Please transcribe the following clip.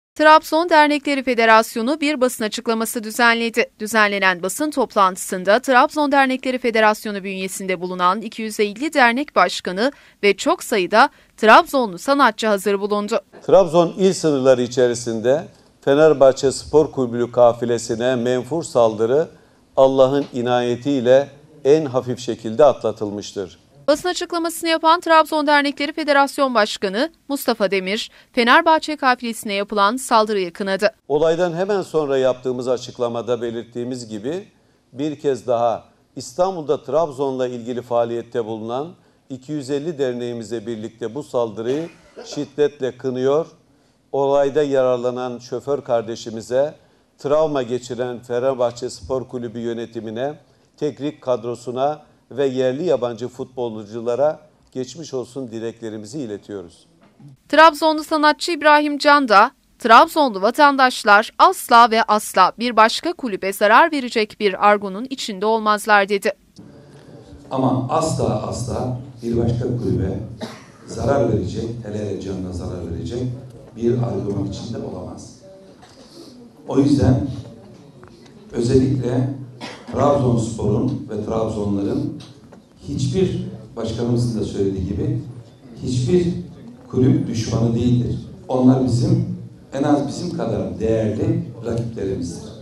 Trabzon Dernekleri Federasyonu bir basın açıklaması düzenledi. Düzenlenen basın toplantısında Trabzon Dernekleri Federasyonu bünyesinde bulunan 250 dernek başkanı ve çok sayıda Trabzonlu sanatçı hazır bulundu. Trabzon il sınırları içerisinde Fenerbahçe Spor Kulübü kafilesine menfur saldırı Allah'ın inayetiyle en hafif şekilde atlatılmıştır. Basın açıklamasını yapan Trabzon Dernekleri Federasyon Başkanı Mustafa Demir, Fenerbahçe kafilesine yapılan saldırıyı kınadı. Olaydan hemen sonra yaptığımız açıklamada belirttiğimiz gibi bir kez daha İstanbul'da Trabzon'la ilgili faaliyette bulunan 250 derneğimizle birlikte bu saldırıyı şiddetle kınıyor. Olayda yararlanan şoför kardeşimize, travma geçiren Fenerbahçe Spor Kulübü yönetimine, teknik kadrosuna ve yerli yabancı futbolculara geçmiş olsun dileklerimizi iletiyoruz. Trabzonlu sanatçı İbrahim Can da, Trabzonlu vatandaşlar asla ve asla bir başka kulübe zarar verecek bir argonun içinde olmazlar dedi. Ama asla bir başka kulübe zarar verecek, hele canına zarar verecek bir argonun içinde olamaz. O yüzden özellikle Trabzonspor'un ve Trabzonların hiçbir, başkanımızın da söylediği gibi, hiçbir kulüp düşmanı değildir. Onlar en az bizim kadar değerli rakiplerimizdir.